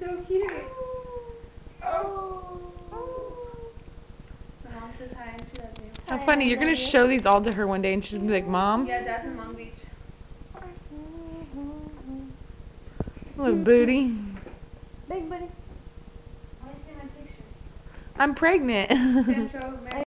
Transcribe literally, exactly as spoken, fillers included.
so cute. Oh. My mom says hi and she loves you. How funny. You're going to show these all to her one day and she's going to be like, Mom? Yeah, Dad's in Long Beach. Little booty. Big booty. I want to see my picture. I'm pregnant.